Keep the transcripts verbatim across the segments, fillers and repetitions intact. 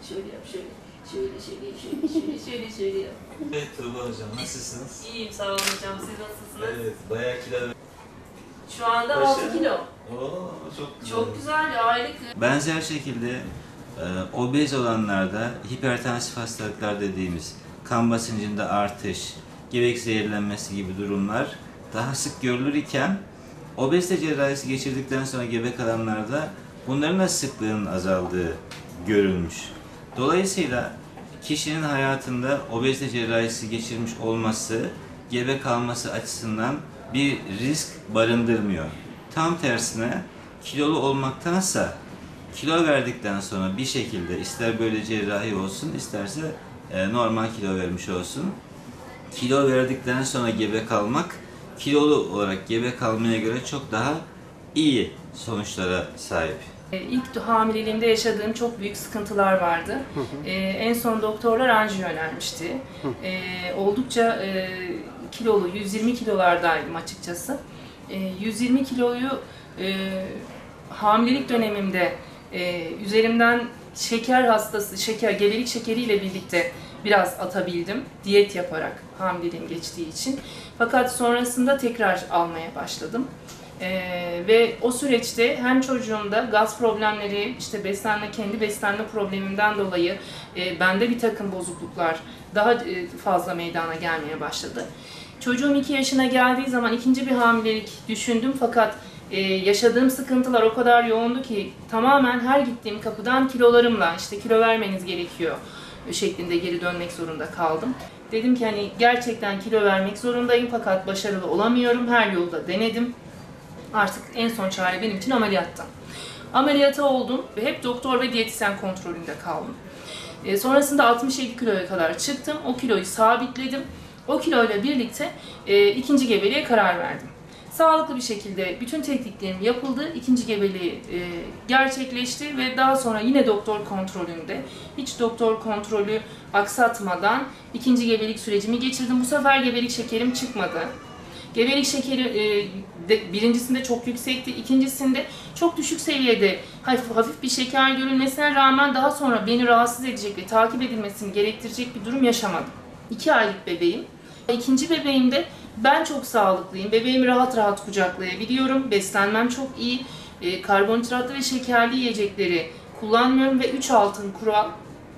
şöyle yap, şöyle. Şöyle, şöyle, şöyle, şöyle, şöyle, şöyle yap. Evet Tuğba hocam, nasılsınız? İyiyim, sağ olun hocam. Siz nasılsınız? Evet, bayağı kilo. Şu anda Başarı. altı kilo. Oo, çok güzel. Çok güzel, aylık. Benzer şekilde e, obez olanlarda hipertansif hastalıklar dediğimiz kan basıncında artış, göbek zehirlenmesi gibi durumlar daha sık görülür iken obezite cerrahisi geçirdikten sonra gebe kalanlarda bunların da sıklığının azaldığı görülmüş. Dolayısıyla kişinin hayatında obezite cerrahisi geçirmiş olması gebe kalması açısından bir risk barındırmıyor. Tam tersine kilolu olmaktansa kilo verdikten sonra bir şekilde ister böyle cerrahi olsun isterse e, normal kilo vermiş olsun. Kilo verdikten sonra gebe kalmak kilolu olarak gebe kalmaya göre çok daha iyi sonuçlara sahip. İlk hamileliğimde yaşadığım çok büyük sıkıntılar vardı. Ee, en son doktorlar anjiyo önermişti. Ee, oldukça e, kilolu, yüz yirmi kilolardaydım açıkçası. Ee, yüz yirmi kiloyu e, hamilelik dönemimde e, üzerimden şeker hastası, şeker, gebelik şekeriyle birlikte biraz atabildim. Diyet yaparak hamileliğim geçtiği için. Fakat sonrasında tekrar almaya başladım. Ee, ve o süreçte hem çocuğumda gaz problemleri, işte beslenme, kendi beslenme problemimden dolayı e, bende bir takım bozukluklar daha e, fazla meydana gelmeye başladı. Çocuğum iki yaşına geldiği zaman ikinci bir hamilelik düşündüm fakat e, yaşadığım sıkıntılar o kadar yoğundu ki tamamen her gittiğim kapıdan kilolarımla işte kilo vermeniz gerekiyor şeklinde geri dönmek zorunda kaldım. Dedim ki hani gerçekten kilo vermek zorundayım fakat başarılı olamıyorum, her yolda denedim. Artık en son çare benim için ameliyatta. Ameliyata oldum ve hep doktor ve diyetisyen kontrolünde kaldım. E, sonrasında altmış yedi kiloya kadar çıktım. O kiloyu sabitledim. O kiloyla birlikte e, ikinci gebeliğe karar verdim. Sağlıklı bir şekilde bütün tetkiklerim yapıldı. İkinci gebeliği e, gerçekleşti ve daha sonra yine doktor kontrolünde hiç doktor kontrolü aksatmadan ikinci gebelik sürecimi geçirdim. Bu sefer gebelik şekerim çıkmadı. Gebelik şekeri e, de, birincisinde çok yüksekti, ikincisinde çok düşük seviyede hafif, hafif bir şeker görülmesine rağmen daha sonra beni rahatsız edecek ve takip edilmesini gerektirecek bir durum yaşamadım. İki aylık bebeğim. İkinci bebeğimde ben çok sağlıklıyım, bebeğimi rahat rahat kucaklayabiliyorum, beslenmem çok iyi, e, karbonhidratlı ve şekerli yiyecekleri kullanmıyorum ve üç altın kural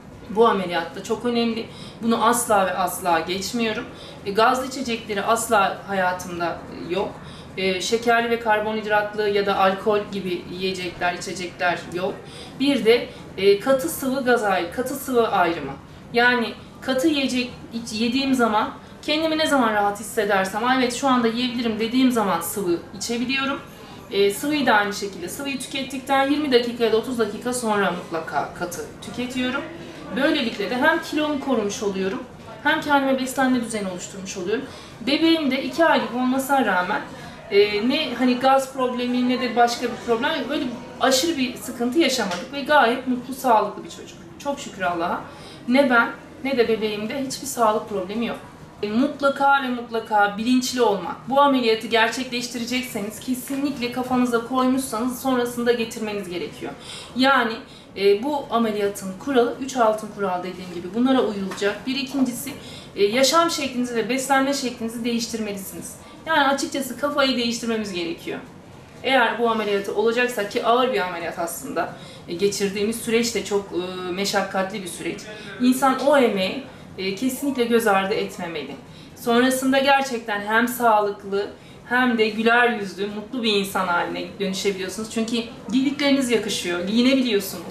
bu ameliyatta çok önemli. Bunu asla ve asla geçmiyorum. E, gazlı içecekleri asla hayatımda yok. E, şekerli ve karbonhidratlı ya da alkol gibi yiyecekler, içecekler yok. Bir de e, katı sıvı gaz ayrı, katı sıvı ayrımı. Yani katı yiyecek yediğim zaman kendimi ne zaman rahat hissedersem, evet şu anda yiyebilirim dediğim zaman sıvı içebiliyorum. E, sıvıyı da aynı şekilde. Sıvıyı tükettikten yirmi dakika ya da otuz dakika sonra mutlaka katı tüketiyorum. Böylelikle de hem kilomu korumuş oluyorum, hem kendime beslenme düzeni oluşturmuş oluyorum. Bebeğim de iki aylık olmasına rağmen e, ne hani gaz problemi ne de başka bir problem, böyle aşırı bir sıkıntı yaşamadık ve gayet mutlu, sağlıklı bir çocuk. Çok şükür Allah'a. Ne ben ne de bebeğimde hiçbir sağlık problemi yok. E, mutlaka ve mutlaka bilinçli olmak. Bu ameliyatı gerçekleştirecekseniz kesinlikle kafanıza koymuşsanız sonrasında getirmeniz gerekiyor. Yani E, bu ameliyatın kuralı, üç altın kural dediğim gibi bunlara uyulacak. Bir ikincisi, e, yaşam şeklinizi ve beslenme şeklinizi değiştirmelisiniz. Yani açıkçası kafayı değiştirmemiz gerekiyor. Eğer bu ameliyatı olacaksa, ki ağır bir ameliyat aslında, e, geçirdiğimiz süreç de çok e, meşakkatli bir süreç. İnsan o emeği e, kesinlikle göz ardı etmemeli. Sonrasında gerçekten hem sağlıklı, hem de güler yüzlü, mutlu bir insan haline dönüşebiliyorsunuz. Çünkü giydikleriniz yakışıyor, giyinebiliyorsunuz.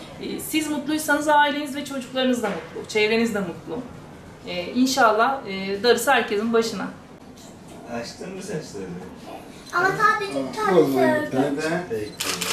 Siz mutluysanız aileniz ve çocuklarınız da mutlu, çevreniz de mutlu. İnşallah darısı herkesin başına. Açtın mı saçlarını? Ama sadece bir tane Neden? Peki.